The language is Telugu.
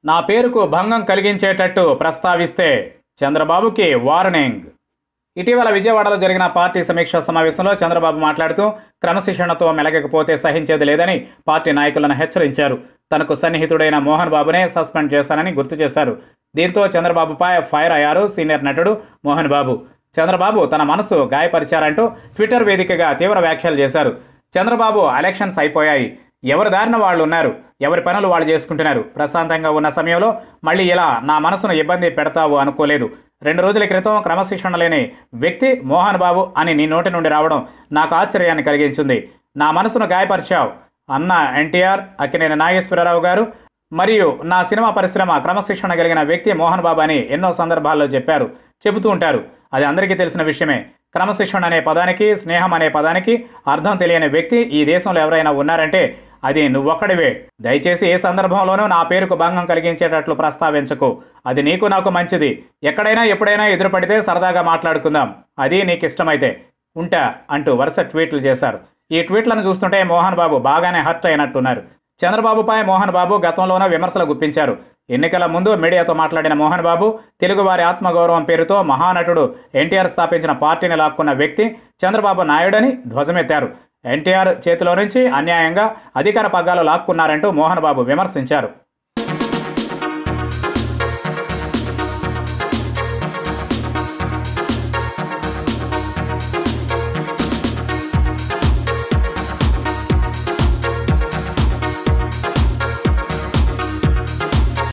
నా పేరుకు భంగం కలిగించేటట్టు ప్రస్తావిస్తే చంద్రబాబుకి వార్నింగ్. ఇటీవల విజయవాడలో జరిగిన పార్టీ సమీక్షా సమావేశంలో చంద్రబాబు మాట్లాడుతూ క్రమశిక్షణతో మెలగకపోతే సహించేది లేదని పార్టీ నాయకులను హెచ్చరించారు. తనకు సన్నిహితుడైన మోహన్ బాబునే సస్పెండ్ చేశానని గుర్తు చేశారు. దీంతో చంద్రబాబుపై ఫైర్ అయ్యారు సీనియర్ నటుడు మోహన్ బాబు. చంద్రబాబు తన మనసు గాయపరిచారంటూ ట్విట్టర్ వేదికగా తీవ్ర వ్యాఖ్యలు చేశారు. చంద్రబాబు ఎలక్షన్స్ అయిపోయాయి, ఎవరి దారిన వాళ్ళు ఉన్నారు, ఎవరి పనులు వాళ్ళు చేసుకుంటున్నారు. ప్రశాంతంగా ఉన్న సమయంలో మళ్ళీ ఇలా నా మనసును ఇబ్బంది పెడతావు అనుకోలేదు. 2 రోజుల క్రితం క్రమశిక్షణ లేని వ్యక్తి మోహన్ బాబు అని నీ నోటి నుండి రావడం నాకు ఆశ్చర్యాన్ని కలిగించింది. నా మనసును గాయపరిచావు అన్న ఎన్టీఆర్, అక్కినేని నాగేశ్వరరావు గారు మరియు నా సినిమా పరిశ్రమ క్రమశిక్షణ కలిగిన వ్యక్తి మోహన్ బాబు అని ఎన్నో సందర్భాల్లో చెబుతూ ఉంటారు. అది అందరికీ తెలిసిన విషయమే. క్రమశిక్షణ అనే పదానికి, స్నేహం అనే పదానికి అర్థం తెలియని వ్యక్తి ఈ దేశంలో ఎవరైనా ఉన్నారంటే అది నువ్వొక్కడివే. దయచేసి ఏ సందర్భంలోనూ నా పేరుకు భంగం కలిగించేటట్లు ప్రస్తావించకు. అది నీకు నాకు మంచిది. ఎక్కడైనా ఎప్పుడైనా ఎదురుపడితే సరదాగా మాట్లాడుకుందాం, అది నీకు ఇష్టమైతే ఉంటా అంటూ వరుస ట్వీట్లు చేశారు. ఈ ట్వీట్లను చూస్తుంటే మోహన్ బాబు బాగానే హర్ట్ అయినట్టున్నారు. చంద్రబాబుపై మోహన్ బాబు గతంలోనూ విమర్శలు గుప్పించారు. ఎన్నికల ముందు మీడియాతో మాట్లాడిన మోహన్ బాబు తెలుగువారి ఆత్మగౌరవం పేరుతో మహానటుడు ఎన్టీఆర్ స్థాపించిన పార్టీని లాక్కున్న వ్యక్తి చంద్రబాబు నాయుడని ధ్వజమెత్తారు. ఎన్టీఆర్ చేతిలో నుంచి అన్యాయంగా అధికార పగ్గాలు లాక్కున్నారంటూ మోహన్ బాబు విమర్శించారు.